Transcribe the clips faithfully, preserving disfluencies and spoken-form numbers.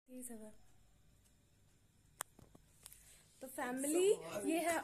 यही सब है। तो फैमिली ये है।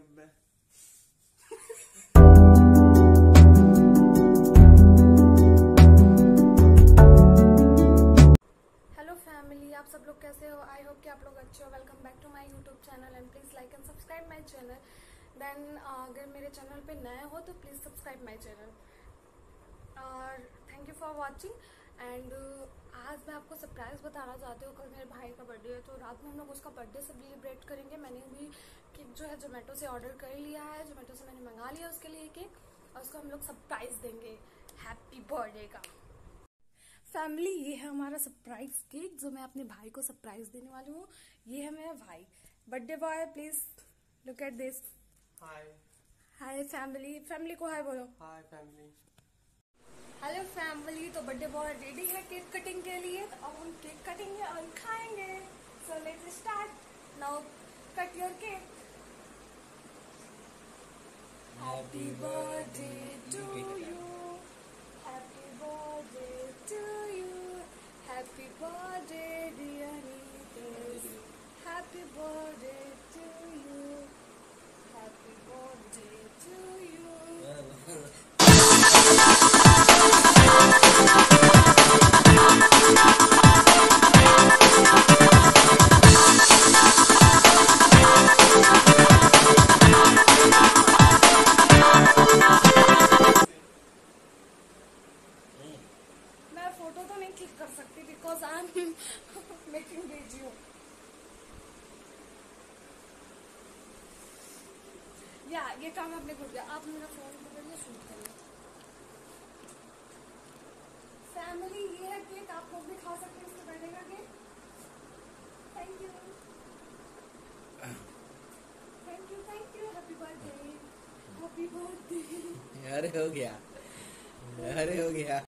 हेलो फैमिली, आप सब लोग कैसे हो? आई होप कि आप लोग अच्छे हो। Welcome back to my YouTube channel and please like and subscribe my channel. Then अगर मेरे चैनल पे नए हो तो प्लीज सब्सक्राइब माय चैनल और thank you for watching. And आज मैं आपको सरप्राइज़ बताना चाहती हूँ। कल मेरे भाई का बर्थडे है तो रात में हम लोग उसका बर्थडे सेलिब्रेट करेंगे। मैंने भी केक जो है जोमेटो से ऑर्डर कर लिया है। जोमेटो से मैंने मंगा लिया उसके लिए केक और उसको हम लोग सरप्राइज़ देंगे हैप्पी बर्थडे का। फैमिली ये है हमारा सरप्राइज केक जो मैं अपने भाई को सरप्राइज देने वाली हूँ। ये है मेरा भाई birthday boy. Please look at this. Hi hi family, family को हाय बोलो। Hi family. हेलो फैमिली, तो बर्थडे बॉय रेडी है केक कटिंग के लिए। तो अब हम केक कटेंगे और खाएंगे। So let's start now. Cut your cake. Happy birthday to you, happy birthday to you, happy birthday dear Nitesh, happy birthday to you, happy birthday to you. मैं फोटो तो नहीं क्लिक कर सकती because I am making video. या ये काम अपने को दिया। आप मेरा फोन पकड़िए, शूट करिए। फैमिली ये है केक, आप लोग भी खा सकते हैं इसके बर्थडे का cake. Thank you thank you thank you. Happy birthday, happy birthday. अरे हो गया, अरे हो गया।